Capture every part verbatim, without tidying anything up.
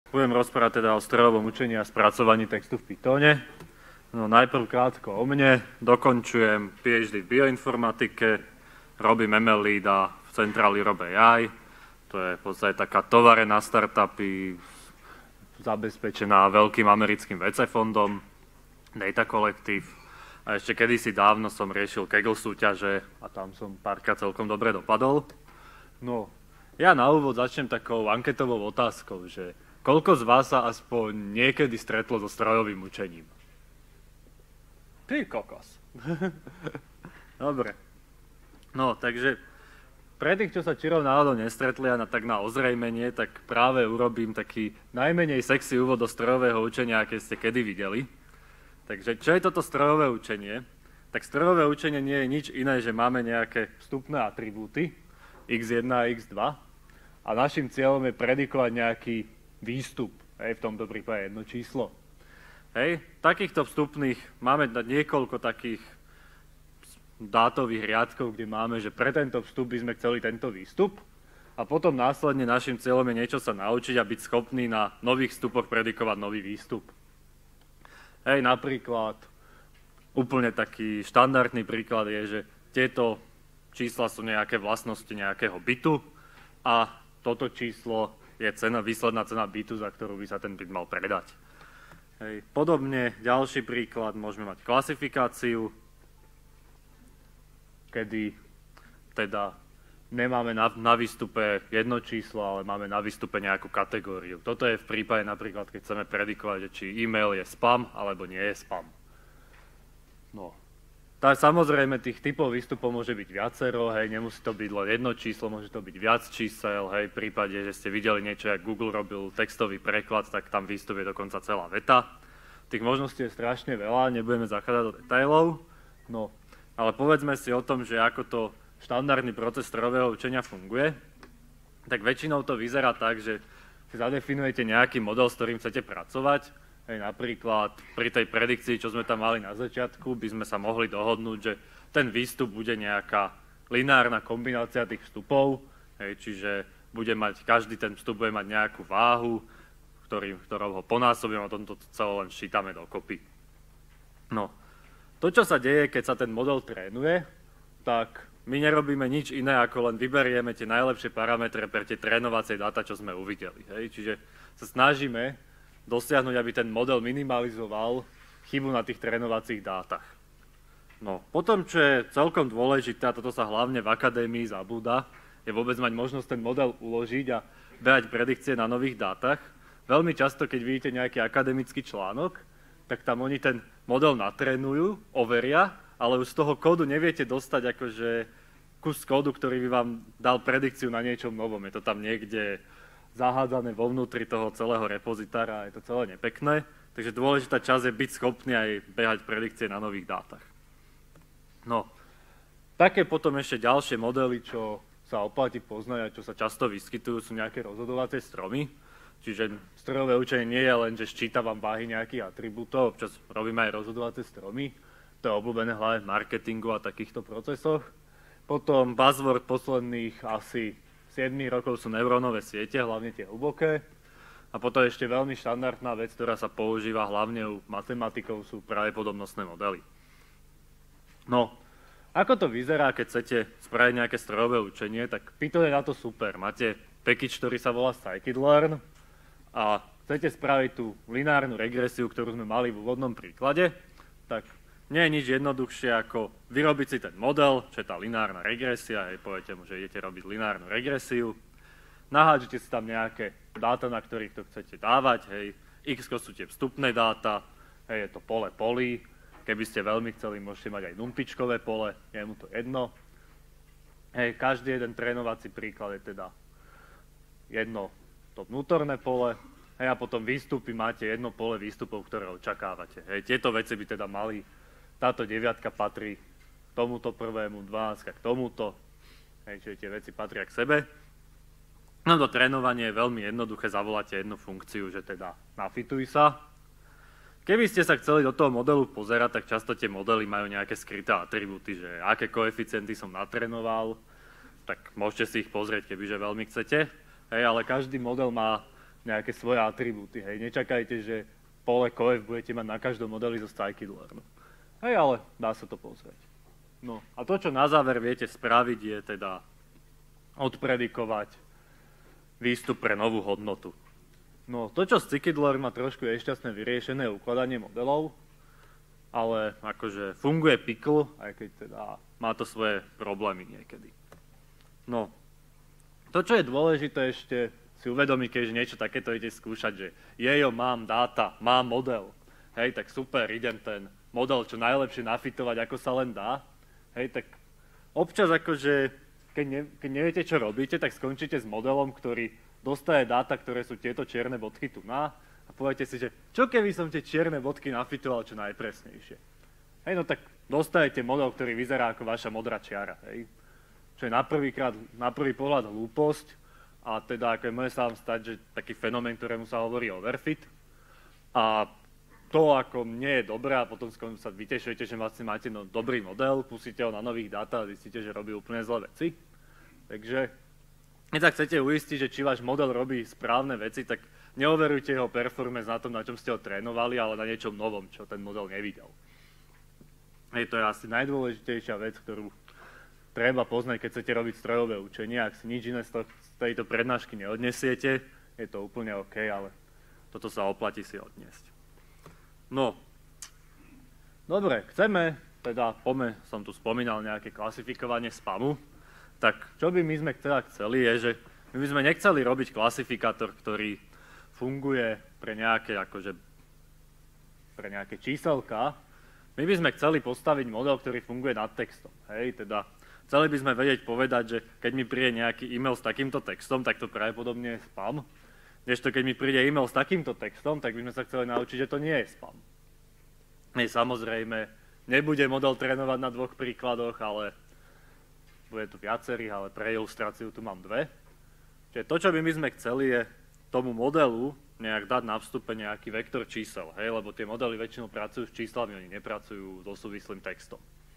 Budem rozprávať teda o strojovom učení a spracovaní textu v Pythone. No, najprv krátko o mne. Dokončujem PhD v bioinformatike, robím em el leada v Central Europe á í. To je v podstate taká tovare na startupy, zabezpečená veľkým americkým vé cé fondom, Data Collective. A ešte kedysi dávno som riešil Kaggle súťaže a tam som párkrát celkom dobre dopadol. No, ja na úvod začnem takou anketovou otázkou, že koľko z vás sa aspoň niekedy stretlo so strojovým učením? Ty kokos. Dobre. No, takže pre tých, čo sa čirou náhodou nestretli a na, tak na ozrejmenie, tak práve urobím taký najmenej sexy úvod do strojového učenia, aké ste kedy videli. Takže čo je toto strojové učenie? Tak strojové učenie nie je nič iné, že máme nejaké vstupné atribúty iks jeden a iks dva a našim cieľom je predikovať nejaký výstup, hej, v tomto prípade jedno číslo. Hej, takýchto vstupných máme niekoľko takých dátových riadkov, kde máme, že pre tento vstup by sme chceli tento výstup a potom následne našim cieľom je niečo sa naučiť a byť schopný na nových vstupoch predikovať nový výstup. Hej, napríklad, úplne taký štandardný príklad je, že tieto čísla sú nejaké vlastnosti nejakého bitu a toto číslo je cena, výsledná cena bitu, za ktorú by sa ten bit mal predať. Hej, podobne, ďalší príklad, môžeme mať klasifikáciu, kedy teda nemáme na, na výstupe jedno číslo, ale máme na výstupe nejakú kategóriu. Toto je v prípade napríklad, keď chceme predikovať, či e-mail je spam, alebo nie je spam. No. Tá, samozrejme, tých typov výstupov môže byť viacero, hej, nemusí to byť len jedno číslo, môže to byť viac čísel, hej, v prípade, že ste videli niečo, jak Google robil textový preklad, tak tam výstup je dokonca celá veta. Tých možností je strašne veľa, nebudeme zachádzať do detailov, no. Ale povedzme si o tom, že ako to štandardný proces strojového učenia funguje, tak väčšinou to vyzerá tak, že si zadefinujete nejaký model, s ktorým chcete pracovať. Hej, napríklad pri tej predikcii, čo sme tam mali na začiatku, by sme sa mohli dohodnúť, že ten výstup bude nejaká lineárna kombinácia tých vstupov, hej, čiže bude mať, každý ten vstup bude mať nejakú váhu, ktorý, ktorou ho ponásobíme a tomto celé len ščítame dokopy. No. To, čo sa deje, keď sa ten model trénuje, tak my nerobíme nič iné, ako len vyberieme tie najlepšie parametre pre tie trénovacie dáta, čo sme uvideli. Hej? Čiže sa snažíme dosiahnuť, aby ten model minimalizoval chybu na tých trénovacích dátach. No, potom, čo je celkom dôležité, a toto sa hlavne v akadémii zabúda, je vôbec mať možnosť ten model uložiť a behať predikcie na nových dátach. Veľmi často, keď vidíte nejaký akademický článok, tak tam oni ten model natrénujú, overia, ale už z toho kódu neviete dostať akože kus kódu, ktorý by vám dal predikciu na niečom novom. Je to tam niekde zahádzané vo vnútri toho celého repozitára a je to celé nepekné. Takže dôležitá časť je byť schopný aj behať predikcie na nových dátach. No, také potom ešte ďalšie modely, čo sa oplatí poznať a čo sa často vyskytujú, sú nejaké rozhodovacie stromy. Čiže strojové učenie nie je len, že ščíta vám váhy nejakých atribútov, občas robíme aj rozhodovacie stromy, to je obľúbené hlavne v marketingu a takýchto procesoch. Potom buzzword posledných asi sedem rokov sú neurónové siete, hlavne tie hlboké. A potom ešte veľmi štandardná vec, ktorá sa používa hlavne u matematikov, sú pravdepodobnostné modely. No, ako to vyzerá, keď chcete spraviť nejaké strojové učenie, tak Python je na to super. Máte package, ktorý sa volá scikit-learn, a chcete spraviť tú lineárnu regresiu, ktorú sme mali v úvodnom príklade, tak nie je nič jednoduchšie ako vyrobiť si ten model, čo je tá lineárna regresia, hej, poviete mu, že idete robiť lineárnu regresiu, nahádžete si tam nejaké dáta, na ktorých to chcete dávať, hej, x sú tie vstupné dáta, hej, je to pole polí, keby ste veľmi chceli, môžete mať aj numpičkové pole, je mu to jedno. Hej, každý jeden trénovací príklad je teda jedno to vnútorné pole, hej, a potom výstupy máte jedno pole výstupov, ktoré očakávate. Hej, tieto veci by teda mali, táto deviatka patrí tomuto prvému, dvanástka k tomuto, hej, čiže tie veci patria k sebe. No to trénovanie je veľmi jednoduché, zavoláte jednu funkciu, že teda nafituj sa. Keby ste sa chceli do toho modelu pozerať, tak často tie modely majú nejaké skryté atribúty, že aké koeficienty som natrénoval, tak môžete si ich pozrieť, kebyže veľmi chcete. Hej, ale každý model má nejaké svoje atribúty. Hej. Nečakajte, že pole coef budete mať na každom modeli zo scikit-learnu. Hej, ale dá sa to pozrieť. No a to, čo na záver viete spraviť, je teda odpredikovať výstup pre novú hodnotu. No, to, čo scikit-learn má trošku nešťastné vyriešené, je ukladanie modelov, ale akože funguje pickle, aj keď teda má to svoje problémy niekedy. No, to, čo je dôležité ešte si uvedomiť, keď niečo takéto ide skúšať, že jejo, mám dáta, mám model, hej, tak super, idem ten model čo najlepšie nafitovať, ako sa len dá, hej, tak občas akože, keď, ne, keď neviete, čo robíte, tak skončíte s modelom, ktorý dostaje dáta, ktoré sú tieto čierne bodky tu na, a poviete si, že čo keby som tie čierne bodky nafitoval čo najpresnejšie. Hej, no tak dostajete model, ktorý vyzerá ako vaša modrá čiara, hej, čo je na prvýkrát, na prvý pohľad hlúposť, a teda ako môže sa vám stať, že taký fenomén, ktorému sa hovorí overfit, a to ako nie je dobré a potom sa vytešujete, že vlastne máte no, dobrý model, pustíte ho na nových dátach a zistíte, že robí úplne zlé veci. Takže keď sa chcete uistiť, že či váš model robí správne veci, tak neoverujte jeho performance na tom, na čom ste ho trénovali, ale na niečom novom, čo ten model nevidel. Hej, to je asi najdôležitejšia vec, ktorú treba poznať, keď chcete robiť strojové učenie. Ak si nič iné z, to, z tejto prednášky neodnesiete, je to úplne OK, ale toto sa oplatí si odniesť. No, dobre, chceme, teda pome, som tu spomínal nejaké klasifikovanie spamu, tak čo by my sme teda chceli je, že my by sme nechceli robiť klasifikátor, ktorý funguje pre nejaké, akože, pre nejaké číselka. My by sme chceli postaviť model, ktorý funguje nad textom. Hej, teda chceli by sme vedieť povedať, že keď mi príde nejaký e-mail s takýmto textom, tak to pravdepodobne je spam. Kdežto keď mi príde e-mail s takýmto textom, tak by sme sa chceli naučiť, že to nie je spam. Hej, samozrejme, nebude model trénovať na dvoch príkladoch, ale bude tu viacerých, ale pre ilustráciu tu mám dve. Čiže to, čo by my sme chceli, je tomu modelu nejak dať na vstupe nejaký vektor čísel, hej, lebo tie modely väčšinou pracujú s číslami, oni nepracujú so súvislým textom.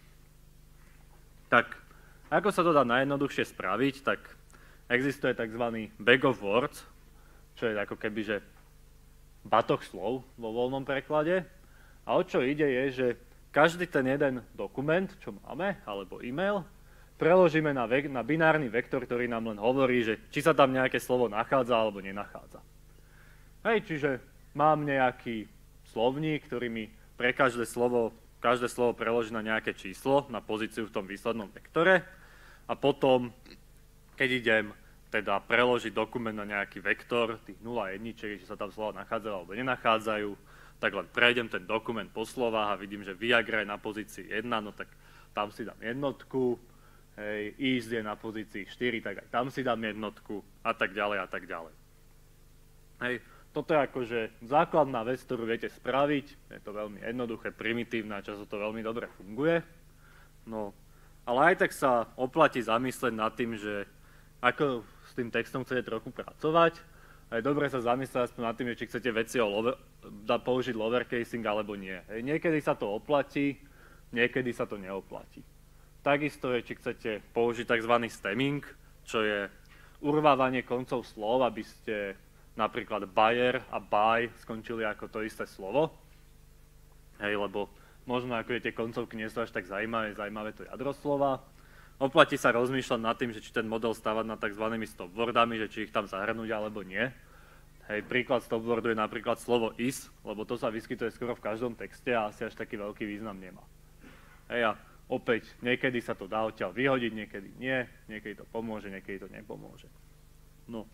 Tak, ako sa to dá najjednoduchšie spraviť, tak existuje tzv. Bag of words, čo je ako keby, že batoh slov vo voľnom preklade. A o čo ide je, že každý ten jeden dokument, čo máme, alebo e-mail, preložíme na, vek- na binárny vektor, ktorý nám len hovorí, že či sa tam nejaké slovo nachádza alebo nenachádza. Hej, čiže mám nejaký slovník, ktorý mi pre každé slovo, každé slovo preloží na nejaké číslo, na pozíciu v tom výslednom vektore a potom, keď idem teda preložiť dokument na nejaký vektor, tých nula jedničiek, či sa tam slova nachádzajú alebo nenachádzajú, tak len prejdem ten dokument po slovách a vidím, že Viagra je na pozícii jedna, no tak tam si dám jednotku, hej, is je na pozícii štyri, tak aj tam si dám jednotku a tak ďalej a tak ďalej. Hej, toto je akože základná vec, ktorú viete spraviť, je to veľmi jednoduché, primitívne a často to veľmi dobre funguje. No, ale aj tak sa oplatí zamyslieť nad tým, že ako s tým textom chcete trochu pracovať, a je dobre sa zamyslieť aspoň nad tým, či chcete veci o lower, da, použiť lowercasing alebo nie. Hej, niekedy sa to oplatí, niekedy sa to neoplatí. Takisto je, či chcete použiť tzv. Stemming, čo je urvávanie koncov slov, aby ste napríklad buyer a buy skončili ako to isté slovo. Hej, lebo možno ako je tie koncovky nie sú až tak zaujímavé, zaujímavé to jadro slova. Oplatí sa rozmýšľať nad tým, že či ten model stávať nad tzv. Stopwordami, že či ich tam zahrnúť alebo nie. Hej, príklad stopwordu je napríklad slovo is, lebo to sa vyskytuje skoro v každom texte a asi až taký veľký význam nemá. Hej, a opäť, niekedy sa to dá odtiaľ vyhodiť, niekedy nie, niekedy to pomôže, niekedy to nepomôže. No,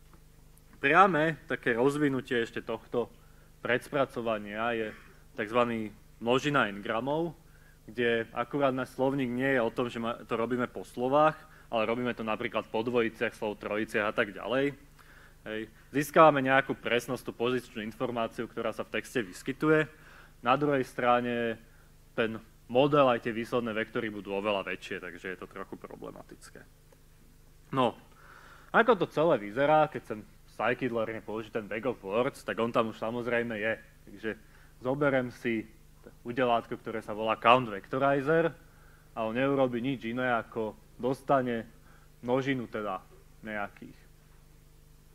priame také rozvinutie ešte tohto predspracovania je tzv. Množina n-gramov, kde akurát náš slovník nie je o tom, že to robíme po slovách, ale robíme to napríklad po dvojiciach, slov, trojiciach a tak ďalej. Hej. Získavame nejakú presnosť, tú pozičnú informáciu, ktorá sa v texte vyskytuje. Na druhej strane ten model aj tie výsledné vektory budú oveľa väčšie, takže je to trochu problematické. No, ako to celé vyzerá, keď chcem v scikit-learne použiť ten bag of words, tak on tam už samozrejme je. Takže zoberiem si udelátko, ktoré sa volá count vectorizer a on neurobí nič iné, ako dostane množinu teda nejakých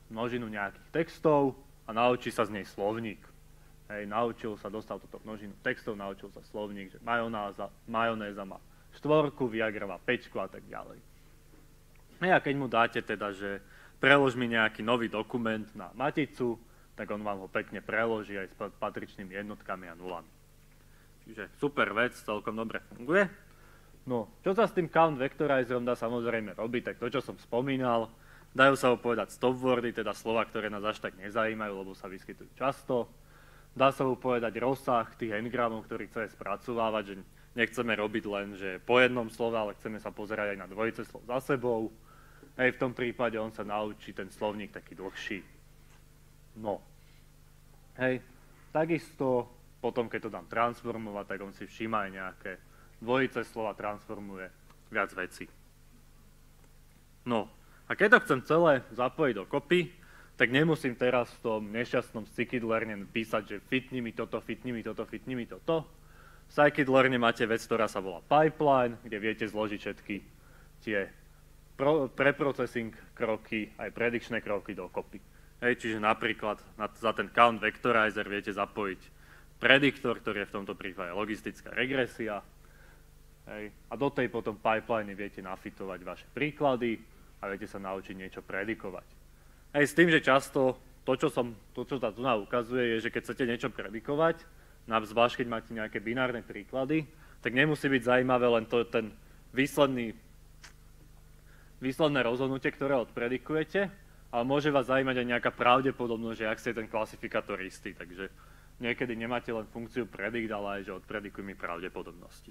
množinu nejakých textov a naučí sa z nej slovník. Hej, naučil sa, dostal túto množinu textov, naučil sa slovník, že majonéza, majonéza má štvorku, Viagra má päťku a tak ďalej. A keď mu dáte teda, že prelož mi nejaký nový dokument na maticu, tak on vám ho pekne preloží aj s patričnými jednotkami a nulami. Čiže super vec, celkom dobre funguje. No, čo sa s tým count vectorizerom dá samozrejme robiť, tak to, čo som spomínal, dajú sa ho povedať stop wordy, teda slova, ktoré nás až tak nezajímajú, lebo sa vyskytujú často. Dá sa ho povedať rozsah tých n-gramov, ktorý chce spracovávať, že nechceme robiť len, že po jednom slove, ale chceme sa pozerať aj na dvojice slov za sebou. Hej, v tom prípade on sa naučí ten slovník taký dlhší. No. Hej, takisto potom, keď to dám transformovať, tak on si všíma aj nejaké dvojice slova, transformuje viac vecí. No, a keď to chcem celé zapojiť do kopy, tak nemusím teraz v tom nešťastnom scikit-learne písať, že fitni mi toto, fitni mi toto, fitni mi toto. V scikit-learne máte vec, ktorá sa volá pipeline, kde viete zložiť všetky tie preprocessing kroky, aj predikčné kroky do kopy. Hej, čiže napríklad na, za ten count vectorizer viete zapojiť prediktor, ktorý je v tomto prípade logistická regresia. Hej, a do tej potom pipeline viete nafitovať vaše príklady a viete sa naučiť niečo predikovať. Hej, s tým, že často to, čo, som, to, čo sa tu ukazuje, je, že keď chcete niečo predikovať, zvlášť keď máte nejaké binárne príklady, tak nemusí byť zaujímavé len to, ten výsledný, výsledné rozhodnutie, ktoré odpredikujete, ale môže vás zaujímať aj nejaká pravdepodobnosť, že ak ste ten klasifikátor istý. Takže niekedy nemáte len funkciu predict, ale aj, že odpredikuj mi pravdepodobnosti.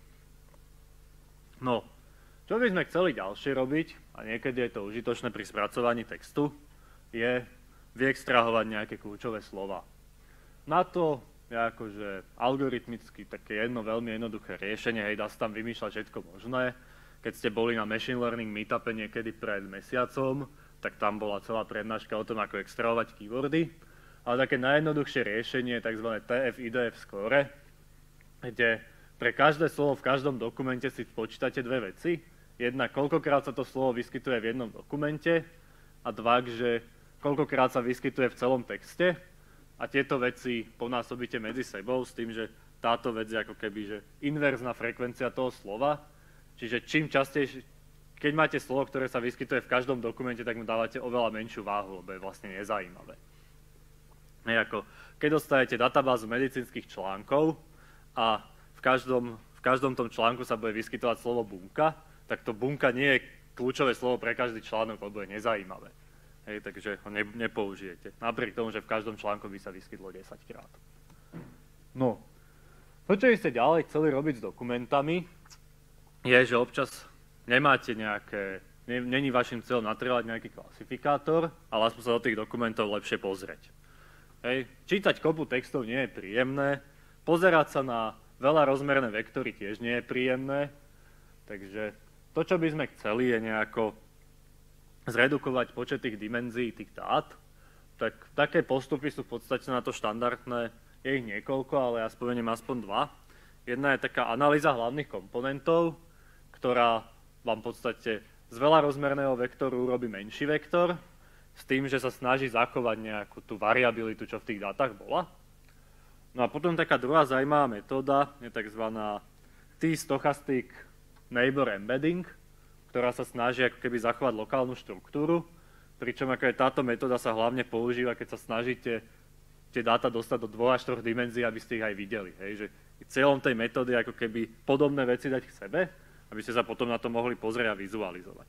No, čo by sme chceli ďalšie robiť, a niekedy je to užitočné pri spracovaní textu, je vyextrahovať nejaké kľúčové slova. Na to je akože algoritmicky také jedno veľmi jednoduché riešenie, hej, dá sa tam vymýšľať všetko možné. Keď ste boli na machine learning meetupe niekedy pred mesiacom, tak tam bola celá prednáška o tom, ako extrahovať keywordy. Ale také najjednoduchšie riešenie je tzv. té ef í dé ef score, kde pre každé slovo v každom dokumente si spočítate dve veci. Jedna, koľkokrát sa to slovo vyskytuje v jednom dokumente a dva, že koľkokrát sa vyskytuje v celom texte a tieto veci ponásobíte medzi sebou s tým, že táto vec je ako keby že inverzná frekvencia toho slova. Čiže čím častejšie, keď máte slovo, ktoré sa vyskytuje v každom dokumente, tak mu dávate oveľa menšiu váhu, lebo je vlastne nezajímavé. Nejako, keď dostanete databázu medicínskych článkov a v každom, v každom tom článku sa bude vyskytovať slovo bunka, tak to bunka nie je kľúčové slovo pre každý článok, lebo je nezajímavé. Hej, takže ho ne, nepoužijete. Napriek tomu, že v každom článku by sa vyskytlo desaťkrát. No, to, čo by ste ďalej chceli robiť s dokumentami, je, že občas nemáte nejaké, není vašim cieľom natrieľať nejaký klasifikátor, ale aspoň sa do tých dokumentov lepšie pozrieť. Hej, čítať kopu textov nie je príjemné, pozerať sa na veľa rozmerné vektory tiež nie je príjemné, takže to, čo by sme chceli, je nejako zredukovať počet tých dimenzií, tých dát, tak také postupy sú v podstate na to štandardné, je ich niekoľko, ale ja spomeniem aspoň dva. Jedna je taká analýza hlavných komponentov, ktorá vám v podstate z veľarozmerného vektoru urobí menší vektor, s tým, že sa snaží zachovať nejakú tú variabilitu, čo v tých dátach bola. No a potom taká druhá zaujímavá metóda je tzv. T-stochastic neighbor embedding, ktorá sa snaží ako keby zachovať lokálnu štruktúru, pričom ako je táto metóda sa hlavne používa, keď sa snažíte tie dáta dostať do dvoch až troch dimenzií, aby ste ich aj videli. Hej? Že cieľom tej metódy je ako keby podobné veci dať k sebe, aby ste sa potom na to mohli pozrieť a vizualizovať.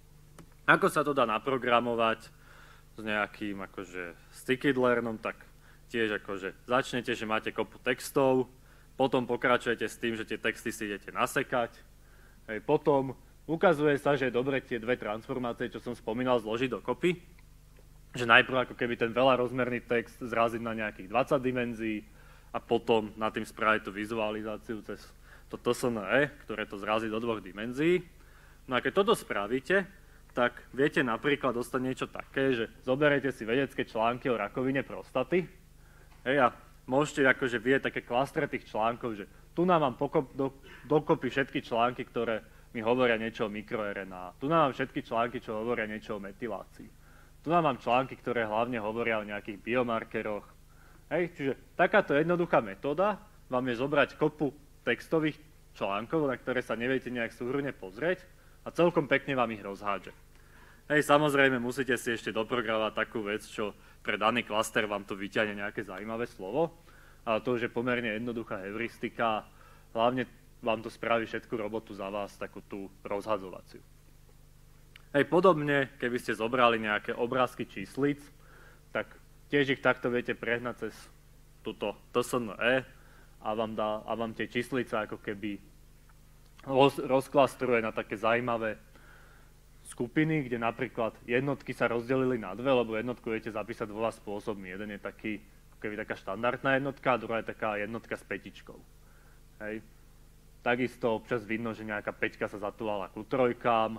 Ako sa to dá naprogramovať s nejakým akože scikit-learnom, tak tiež akože začnete, že máte kopu textov, potom pokračujete s tým, že tie texty si idete nasekať, hej, potom ukazuje sa, že je dobre tie dve transformácie, čo som spomínal, zložiť dokopy, že najprv ako keby ten veľarozmerný text zraziť na nejakých dvadsať dimenzií a potom na tým spraviť tú vizualizáciu cez to té es en é, ktoré to zrazí do dvoch dimenzií. No a keď toto spravíte, tak viete napríklad dostať niečo také, že zoberiete si vedecké články o rakovine prostaty, hej, a môžete akože vidieť také klastre tých článkov, že tu nám mám pokop, do, dokopy všetky články, ktoré mi hovoria niečo o mikroRNA. Tu nám mám všetky články, čo hovoria niečo o metylácii. Tu mám články, ktoré hlavne hovoria o nejakých biomarkeroch. Hej, čiže takáto jednoduchá metóda vám je zobrať kopu textových článkov, na ktoré sa neviete nejak súhrne pozrieť a celkom pekne vám ich rozhádže. Hej, samozrejme musíte si ešte doprogramovať takú vec, čo pre daný klaster vám to vyťahne nejaké zaujímavé slovo, ale to už je pomerne jednoduchá heuristika, hlavne vám to spraví všetku robotu za vás, takú tú rozhadzovaciu. Hej, podobne, keby ste zobrali nejaké obrázky číslic, tak tiež ich takto viete prehnať cez túto T S N E a vám, dá, a vám tie číslice ako keby roz, rozklastruje na také zaujímavé skupiny, kde napríklad jednotky sa rozdelili na dve, lebo jednotku viete zapísať dvoma spôsobmi. Jeden je taký, ako keby taká štandardná jednotka a druhá je taká jednotka s petičkou. Hej. Takisto občas vidno, že nejaká peťka sa zatúvala ku trojkám,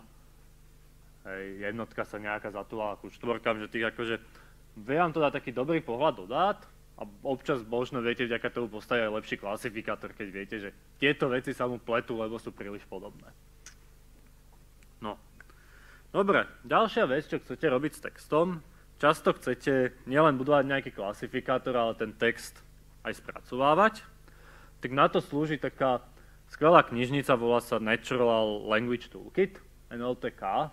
hej, jednotka sa nejaká zatúvala ku štvorkám, že tých akože vie vám to dá taký dobrý pohľad do dát a občas možno viete vďaka tomu postaviť aj lepší klasifikátor, keď viete, že tieto veci sa mu pletú, lebo sú príliš podobné. No. Dobre, ďalšia vec, čo chcete robiť s textom, často chcete nielen budovať nejaký klasifikátor, ale ten text aj spracovávať. Tak na to slúži taká skvelá knižnica, volá sa Natural Language Toolkit, N L T K.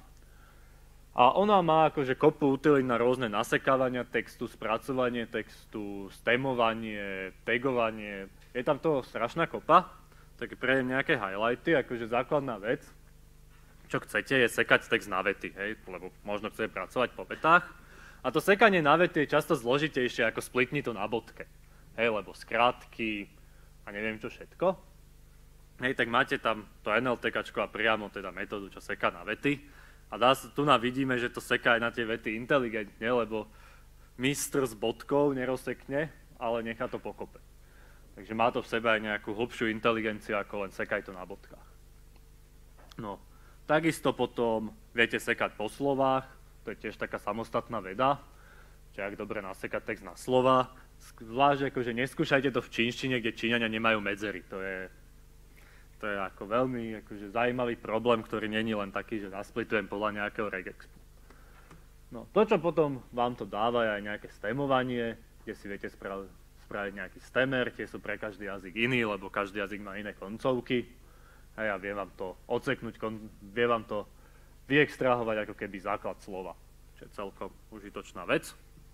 A ona má akože kopu utilít na rôzne nasekávania textu, spracovanie textu, stemovanie, tagovanie. Je tam toho strašná kopa, tak prejdem nejaké highlighty, akože základná vec, čo chcete, je sekať text na vety, hej, lebo možno chcete pracovať po vetách. A to sekanie na vety je často zložitejšie ako splitni to na bodke, hej, lebo skrátky a neviem čo všetko. Hej, tak máte tam to NLTKčko a priamo teda metódu, čo seká na vety. A dá sa, tu na vidíme, že to seká aj na tie vety inteligentne, lebo mistr s bodkou nerozsekne, ale nechá to pokope. Takže má to v sebe aj nejakú hlbšiu inteligenciu, ako len sekaj to na bodkách. No, takisto potom viete sekať po slovách, to je tiež taká samostatná veda, že ak dobre nasekať text na slova, zvlášť akože neskúšajte to v čínštine, kde Číňania nemajú medzery, to je... To je ako veľmi akože zaujímavý problém, ktorý není len taký, že nasplitujem podľa nejakého regexu. No, to, čo potom vám to dáva, je aj nejaké stemovanie, kde si viete sprav- spraviť nejaký stemer, tie sú pre každý jazyk iný, lebo každý jazyk má iné koncovky. A ja viem vám to odseknúť, kon- vie vám to vyextrahovať ako keby základ slova, čo je celkom užitočná vec.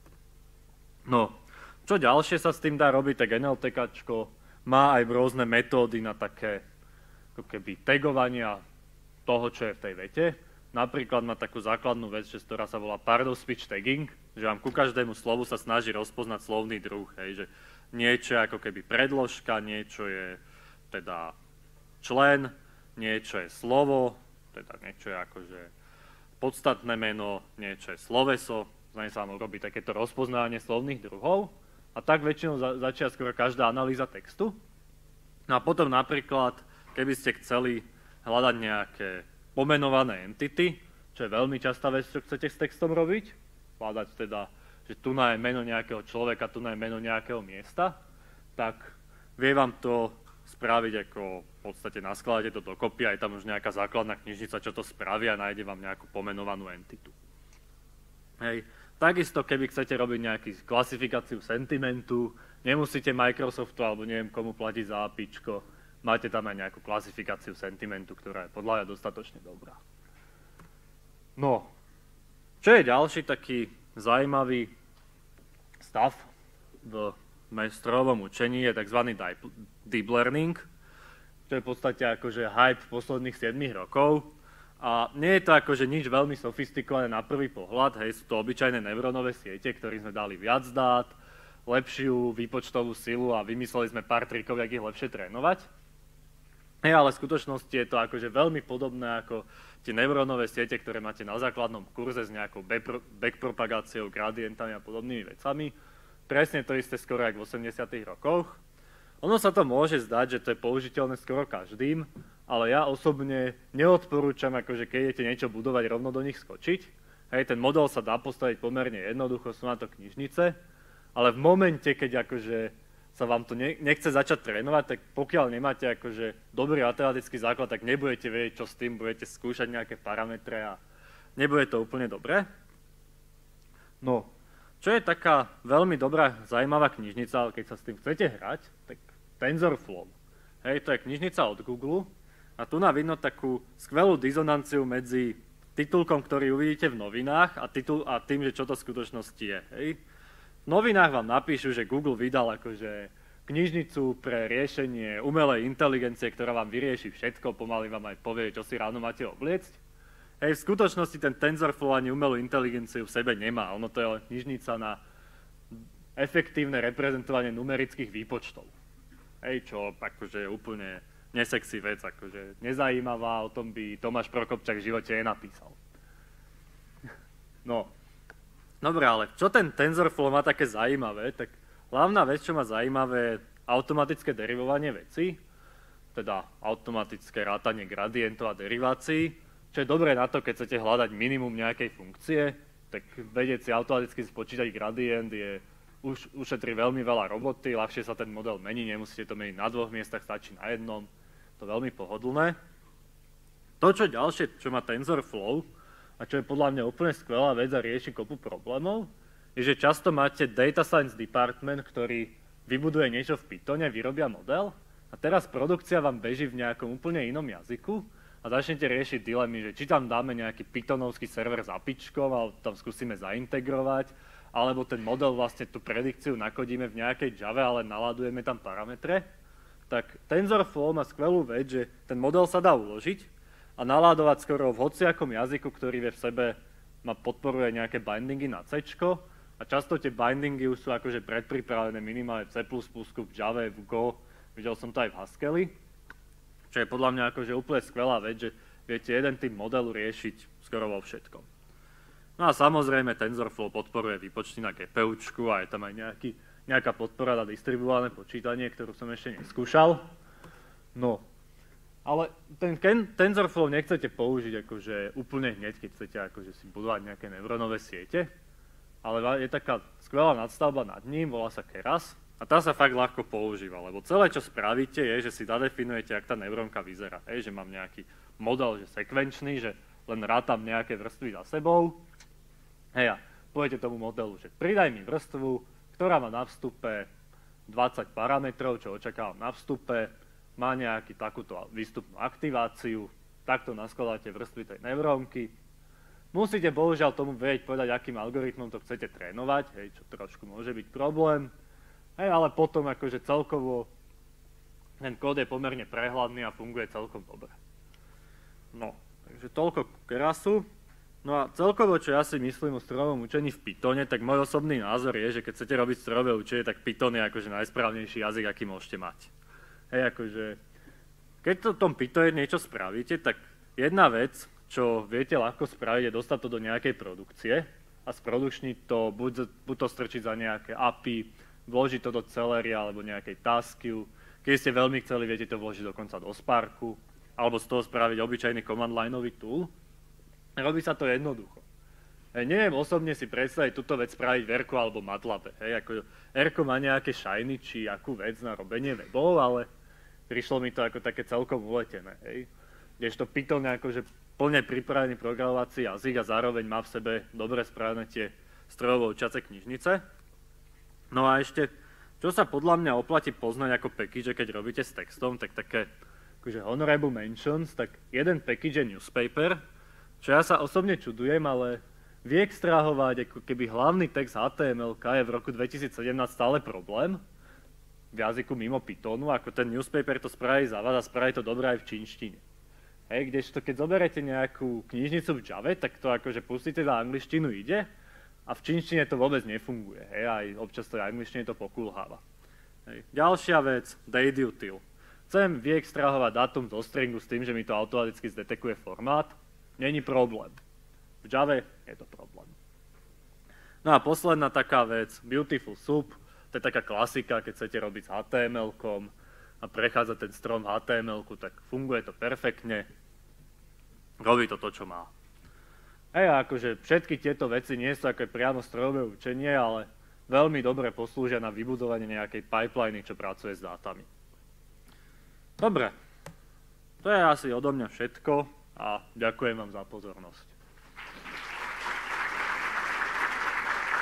No, čo ďalšie sa s tým dá robiť, tak NLTKčko má aj rôzne metódy na také ako keby tagovania toho, čo je v tej vete. Napríklad má takú základnú vec, ktorá sa volá part of speech tagging, že vám ku každému slovu sa snaží rozpoznať slovný druh, hej, že niečo je ako keby predložka, niečo je teda člen, niečo je slovo, teda niečo je akože podstatné meno, niečo je sloveso, znamená sa vám robiť takéto rozpoznávanie slovných druhov a tak väčšinou za, začína skoro každá analýza textu. No a potom napríklad keby ste chceli hľadať nejaké pomenované entity, čo je veľmi častá vec, čo chcete s textom robiť, hľadať teda, že tu je meno nejakého človeka, tu je meno nejakého miesta, tak vie vám to spraviť ako v podstate naskladáte to dokopy, aj tam už nejaká základná knižnica, čo to spraví a nájde vám nejakú pomenovanú entitu. Hej. Takisto, keby chcete robiť nejakú klasifikáciu sentimentu, nemusíte Microsoftu alebo neviem komu platiť za APIčko, máte tam aj nejakú klasifikáciu sentimentu, ktorá je podľa mňa dostatočne dobrá. No, čo je ďalší taký zaujímavý stav v strojovom učení, je tzv. Deep learning, čo je v podstate akože hype posledných siedmich rokov. A nie je to akože nič veľmi sofistikované na prvý pohľad, hej, sú to obyčajné neurónové siete, ktorým sme dali viac dát, lepšiu výpočtovú silu a vymysleli sme pár trikov, jak ich lepšie trénovať. Hej, ale v skutočnosti je to akože veľmi podobné ako tie neurónové siete, ktoré máte na základnom kurze s nejakou backpropagáciou, gradientami a podobnými vecami. Presne to isté skoro ako v osemdesiatych rokoch. Ono sa to môže zdať, že to je použiteľné skoro každým, ale ja osobne neodporúčam, akože keď idete niečo budovať, rovno do nich skočiť. Hej, ten model sa dá postaviť pomerne jednoducho, sú na to knižnice, ale v momente, keď akože sa vám to nechce začať trénovať, tak pokiaľ nemáte akože dobrý matematický základ, tak nebudete vedieť, čo s tým, budete skúšať nejaké parametre a nebude to úplne dobré. No, čo je taká veľmi dobrá, zaujímavá knižnica, ale keď sa s tým chcete hrať, tak TensorFlow. Hej, to je knižnica od Google a tu nám vidno takú skvelú dizonanciu medzi titulkom, ktorý uvidíte v novinách a, titul, a tým, že čo to v skutočnosti je. Hej. V novinách vám napíšu, že Google vydal akože knižnicu pre riešenie umelej inteligencie, ktorá vám vyrieši všetko, pomaly vám aj povie, čo si ráno máte obliecť. Hej, v skutočnosti ten TensorFlow ani umelú inteligenciu v sebe nemá. Ono to je len knižnica na efektívne reprezentovanie numerických výpočtov. Hej, čo akože je úplne nesexy vec, akože nezajímavá, o tom by Tomáš Prokopčák v živote nenapísal. No, dobre, ale čo ten TensorFlow má také zaujímavé, tak hlavná vec, čo má zaujímavé, automatické derivovanie vecí, teda automatické rátanie gradientov a derivácií, čo je dobré na to, keď chcete hľadať minimum nejakej funkcie, tak vedieť si automaticky spočítať gradient je, už ušetrí veľmi veľa roboty, ľahšie sa ten model mení, nemusíte to meniť na dvoch miestach, stačí na jednom, to je veľmi pohodlné. To, čo ďalšie, čo má TensorFlow, a čo je podľa mňa úplne skvelá vec a rieši kopu problémov, je, že často máte Data Science Department, ktorý vybuduje niečo v Pythone, vyrobia model a teraz produkcia vám beží v nejakom úplne inom jazyku a začnete riešiť dilemy, že či tam dáme nejaký pythonovský server s apičkou a tam skúsime zaintegrovať, alebo ten model vlastne tú predikciu nakodíme v nejakej Java, ale naladujeme tam parametre. Tak TensorFlow má skvelú vec, že ten model sa dá uložiť a naládovať skoro v hociakom jazyku, ktorý vie v sebe má podporuje nejaké bindingy na C, a často tie bindingy už sú akože predpripravené minimálne v C plus plus, v Java, v Go, videl som to aj v Haskelli, čo je podľa mňa akože úplne skvelá vec, že viete jeden typ modelu riešiť skoro vo všetkom. No a samozrejme TensorFlow podporuje výpočty na GPUčku a je tam aj nejaký nejaká podpora na distribuované počítanie, ktorú som ešte neskúšal. No, ale ten TensorFlow nechcete použiť akože úplne hneď, keď chcete akože si budovať nejaké neurónové siete, ale je taká skvelá nadstavba nad ním, volá sa Keras a tá sa fakt ľahko používa, lebo celé, čo spravíte, je, že si zadefinujete, jak tá neurónka vyzerá. Hej, že mám nejaký model, že sekvenčný, že len rátam nejaké vrstvy za sebou. Hej, a poviete tomu modelu, že pridaj mi vrstvu, ktorá má na vstupe dvadsať parametrov, čo očakávam na vstupe, má nejaký takúto výstupnú aktiváciu, takto naskladáte vrstvy tej neurónky. Musíte bohužiaľ tomu vedieť povedať, akým algoritmom to chcete trénovať, hej, čo trošku môže byť problém, hej, ale potom akože celkovo ten kód je pomerne prehľadný a funguje celkom dobre. No, takže toľko k Kerasu. No a celkovo, čo ja si myslím o strojovom učení v Pythone, tak môj osobný názor je, že keď chcete robiť strojové učenie, tak Python je akože najsprávnejší jazyk, aký môžete mať. Hej, akože, keď to v tom Pythone niečo spravíte, tak jedna vec, čo viete ľahko spraviť, je dostať to do nejakej produkcie a sprodukčniť to, buď, buď to strčiť za nejaké á pé í, vložiť to do Celery alebo nejakej Tasky. Keď ste veľmi chceli, viete to vložiť dokonca do Sparku, alebo z toho spraviť obyčajný command lineový tool. Robí sa to jednoducho. Hej, neviem osobne si predstaviť túto vec spraviť v Erko alebo Matlabe. Hej, ako Erko má nejaké shiny či akú vec na robenie webov, ale prišlo mi to ako také celkom uletené. Hej. Kdežto Python je akože plne pripravený programovací jazyk a zároveň má v sebe dobre spravené tie strojovo učiace knižnice. No a ešte, čo sa podľa mňa oplatí poznať ako package, keď robíte s textom, tak také akože honorable mentions, tak jeden package je newspaper, čo ja sa osobne čudujem, ale vyextrahovať ako keby hlavný text há té em el ká je v roku dvetisícsedemnásť stále problém v jazyku mimo Pythonu, ako ten newspaper to spraví za vás a spraví to dobré aj v čínštine. Hej, kdežto keď zoberete nejakú knižnicu v Java, tak to akože pustíte za angličtinu ide a v čínštine to vôbec nefunguje. Hej, aj občas to aj angličtine to pokulháva. Hej. Ďalšia vec, date-util. Chcem vyextrahovať dátum zo stringu s tým, že mi to automaticky zdetekuje formát. Není problém. V Java je to problém. No a posledná taká vec, Beautiful Soup, to je taká klasika, keď chcete robiť s há té em elkom a prechádza ten strom v há té em elku, tak funguje to perfektne, robí to to, čo má. Hej, akože všetky tieto veci nie sú také priamo strojové učenie, ale veľmi dobre poslúžia na vybudovanie nejakej pipeliny, čo pracuje s dátami. Dobre, to je asi odo mňa všetko. A ďakujem vám za pozornosť.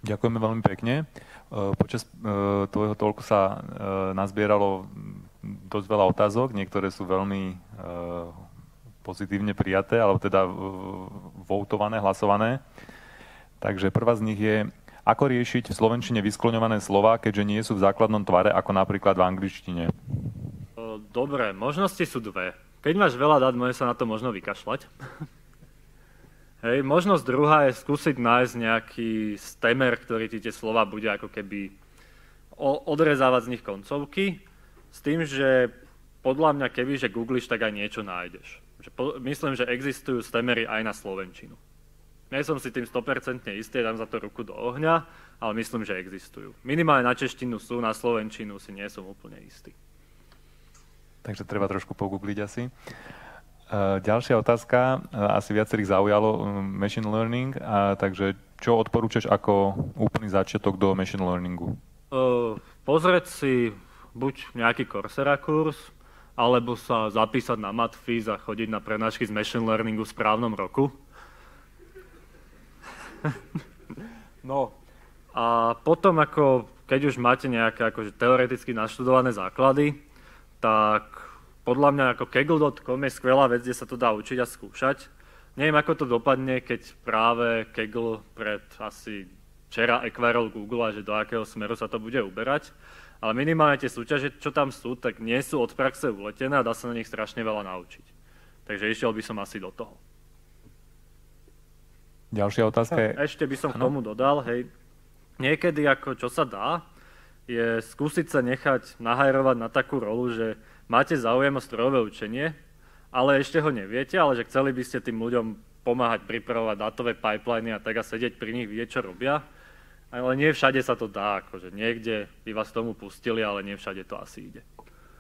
Ďakujeme veľmi pekne. Počas tvojho toľku sa nazbieralo dosť veľa otázok, niektoré sú veľmi pozitívne prijaté, alebo teda votované, hlasované. Takže prvá z nich je, ako riešiť v slovenčine vyskloňované slová, keďže nie sú v základnom tvare, ako napríklad v angličtine? Dobre, možnosti sú dve. Keď máš veľa dát, môže sa na to možno vykašľať. Hej, možnosť druhá je skúsiť nájsť nejaký stemer, ktorý ti tie slova bude ako keby odrezávať z nich koncovky, s tým, že podľa mňa keby, že googliš, tak aj niečo nájdeš. Že po, myslím, že existujú stemery aj na slovenčinu. Nie som si tým sto percent istý, dám za to ruku do ohňa, ale myslím, že existujú. Minimálne na češtinu sú, na slovenčinu si nie som úplne istý. Takže treba trošku pogoogliť asi. Ďalšia otázka, asi viacerých zaujalo machine learning, a takže čo odporúčaš ako úplný začiatok do machine learningu? Uh, pozrieť si buď nejaký Coursera kurz, alebo sa zapísať na Matfiz a chodiť na prednášky z machine learningu v správnom roku. No a potom, ako, keď už máte nejaké akože, teoreticky naštudované základy, tak podľa mňa ako kaggle bodka com je skvelá vec, kde sa to dá učiť a skúšať. Neviem, ako to dopadne, keď práve Kaggle pred asi včera ekvárol Google a že do akého smeru sa to bude uberať. Ale minimálne tie súťaže, čo tam sú, tak nie sú od praxe uletené a dá sa na nich strašne veľa naučiť. Takže išiel by som asi do toho. Ďalšia otázka je... Ešte by som ano? K tomu dodal, hej, niekedy ako čo sa dá, je skúsiť sa nechať nahajrovať na takú rolu, že máte záujem o strojové učenie, ale ešte ho neviete, ale že chceli by ste tým ľuďom pomáhať pripravovať dátové pipeliny a tak a sedieť pri nich, vidieť, čo robia. Ale nie všade sa to dá, akože niekde by vás tomu pustili, ale nie všade to asi ide.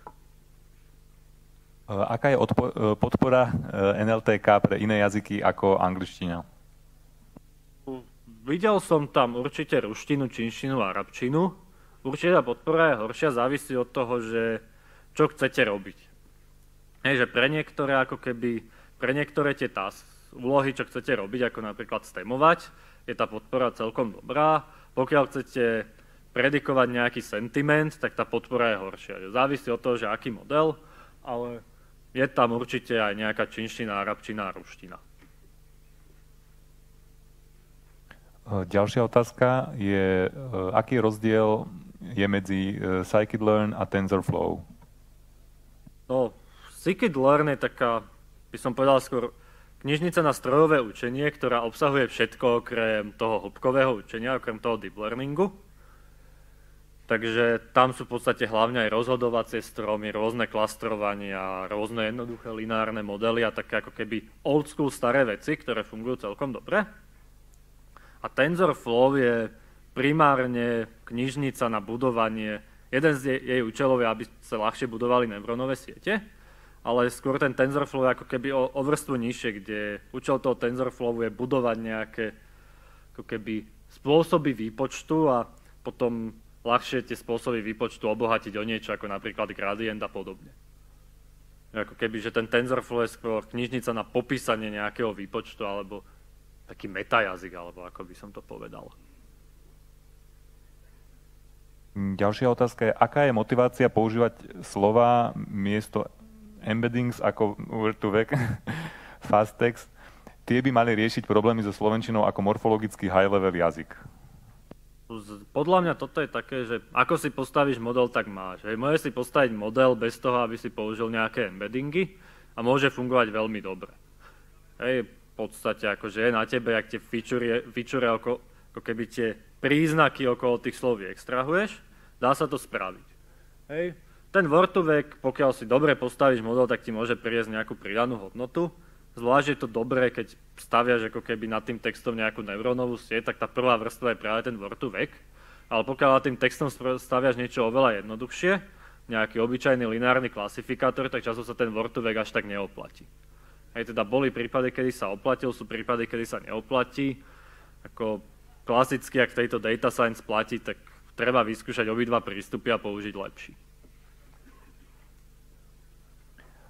Aká je odpo- podpora en el té ká pre iné jazyky ako angličtina? Videl som tam určite ruštinu, čínštinu a arabčinu. Určite podpora je horšia, závisí od toho, že čo chcete robiť. Hej, že pre niektoré, ako keby, pre niektoré tie tas, úlohy, čo chcete robiť, ako napríklad stemovať, je tá podpora celkom dobrá. Pokiaľ chcete predikovať nejaký sentiment, tak tá podpora je horšia. Závisí od toho, že aký model, ale je tam určite aj nejaká čínština, arabčina a ruština. Ďalšia otázka je, aký rozdiel je medzi scikit-learn a TensorFlow? No, scikit-learn je taká, by som povedal skôr, knižnica na strojové učenie, ktorá obsahuje všetko okrem toho hĺbkového učenia, okrem toho deep learningu. Takže tam sú v podstate hlavne aj rozhodovacie stromy, rôzne klastrovania, rôzne jednoduché lineárne modely a také ako keby old school staré veci, ktoré fungujú celkom dobre. A TensorFlow je primárne knižnica na budovanie, jeden z jej účelov je, aby sa ľahšie budovali neurónové siete, ale skôr ten TensorFlow je ako keby o, o vrstvu nižšie, kde účel toho TensorFlowu je budovať nejaké ako keby spôsoby výpočtu a potom ľahšie tie spôsoby výpočtu obohatiť o niečo, ako napríklad gradient a podobne. Ako keby, že ten TensorFlow je skôr knižnica na popísanie nejakého výpočtu alebo taký metajazyk, alebo ako by som to povedal. Ďalšia otázka je, aká je motivácia používať slova miesto embeddings ako word-to-vec, fast text? Tie by mali riešiť problémy so slovenčinou ako morfologický high-level jazyk. Podľa mňa toto je také, že ako si postavíš model, tak máš. Hej. Môžeš si postaviť model bez toho, aby si použil nejaké embeddingy a môže fungovať veľmi dobre. Hej, v podstate akože je na tebe, ak tie feature, feature ako, ako keby tie príznaky okolo tých slov extrahuješ, dá sa to spraviť. Hej. Ten word-to-vec, pokiaľ si dobre postavíš model, tak ti môže priniesť nejakú pridanú hodnotu. Zvlášť je to dobré, keď staviaš ako keby nad tým textom nejakú neurónovú sieť, tak tá prvá vrstva je práve ten word-to-vec. Ale pokiaľ nad tým textom staviaš niečo oveľa jednoduchšie, nejaký obyčajný lineárny klasifikátor, tak často sa ten word-to-vec až tak neoplatí. Hej, teda boli prípady, kedy sa oplatil, sú prípady, kedy sa neoplatí. Ako klasicky, ak v tejto data science platí, tak treba vyskúšať obidva prístupy a použiť lepší.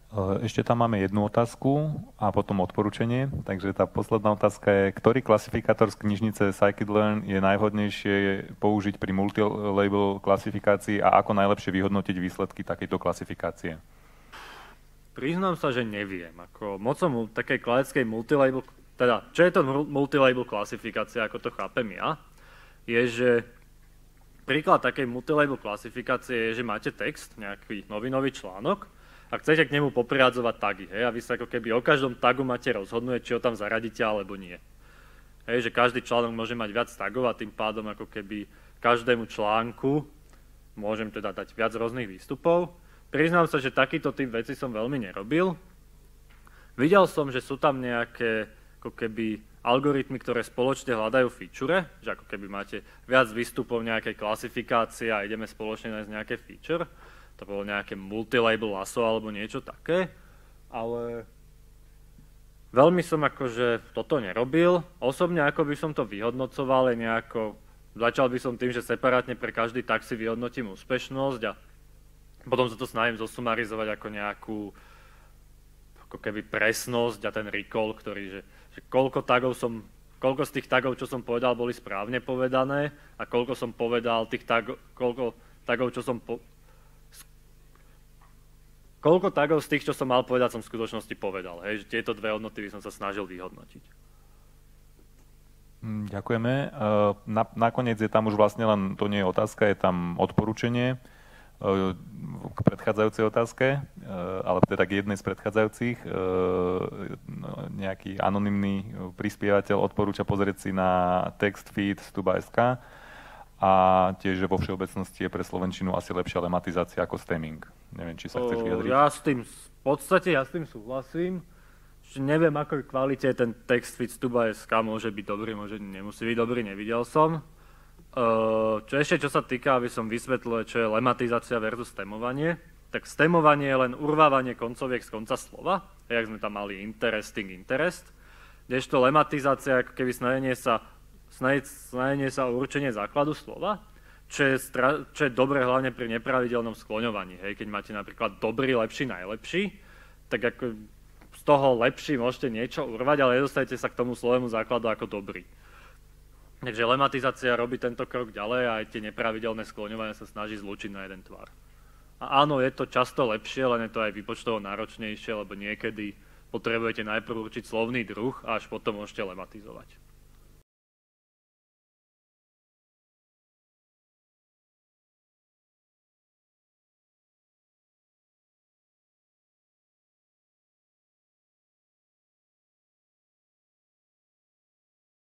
Ešte tam máme jednu otázku a potom odporúčanie. Takže tá posledná otázka je, ktorý klasifikátor z knižnice Scikit-learn je najvhodnejšie použiť pri multilabel klasifikácii a ako najlepšie vyhodnotiť výsledky takejto klasifikácie? Priznám sa, že neviem. Ako mocom takej klasickej multilabel, teda čo je to multilabel klasifikácia, ako to chápem ja, je, že príklad takej multilabel klasifikácie je, že máte text, nejaký novinový článok, a chcete k nemu popriadzovať tagy, hej, a vy sa ako keby o každom tagu máte rozhodnúť, či ho tam zaradíte alebo nie. Hej, že každý článok môže mať viac tagov a tým pádom ako keby každému článku môžem teda dať viac rôznych výstupov. Priznám sa, že takýto typ veci som veľmi nerobil. Videl som, že sú tam nejaké ako keby algoritmy, ktoré spoločne hľadajú feature, že ako keby máte viac výstupov nejakej klasifikácie a ideme spoločne nájsť nejaké feature. To bolo nejaké multilabel lasso alebo niečo také, ale veľmi som akože toto nerobil. Osobne ako by som to vyhodnocoval, je nejako, začal by som tým, že separátne pre každý tag si vyhodnotím úspešnosť a potom sa to snažím zosumarizovať ako nejakú ako keby presnosť a ten recall, ktorý, že, že koľko tagov som, koľko z tých tagov, čo som povedal, boli správne povedané a koľko som povedal tých tagov, koľko tagov, čo som po, Koľko tagov z tých, čo som mal povedať, som v skutočnosti povedal. Hej, že tieto dve hodnoty by som sa snažil vyhodnotiť. Ďakujeme. Na, nakoniec je tam už vlastne len, to nie je otázka, je tam odporúčanie k predchádzajúcej otázke, ale teda k jednej z predchádzajúcich. Nejaký anonymný prispievateľ odporúča pozrieť si na text feed stuba bodka es ká a tiež, že vo všeobecnosti je pre slovenčinu asi lepšia lematizácia ako stemming. Neviem, či sa chceš vyjadriť. Ja s tým, v podstate ja s tým súhlasím. Že neviem, akoj kvalite ten text feed stuba bodka es ká môže byť dobrý, môže nemusí byť dobrý, nevidel som. Čo ešte, čo sa týka, aby som vysvetlil, čo je lematizácia versus stemovanie, tak stemovanie je len urvávanie koncoviek z konca slova, jak sme tam mali interesting, interest, kdežto lematizácia, ako keby snaženie sa snaženie sa o určenie základu slova, čo je, stra- čo je dobré hlavne pri nepravidelnom skloňovaní. Hej. Keď máte napríklad dobrý, lepší, najlepší, tak ako z toho lepší môžete niečo urvať, ale nedostanete sa k tomu slovému základu ako dobrý. Takže lematizácia robí tento krok ďalej a aj tie nepravidelné skloňovania sa snaží zlúčiť na jeden tvar. A áno, je to často lepšie, len je to aj výpočtovo náročnejšie, lebo niekedy potrebujete najprv určiť slovný druh a až potom môžete lematizovať.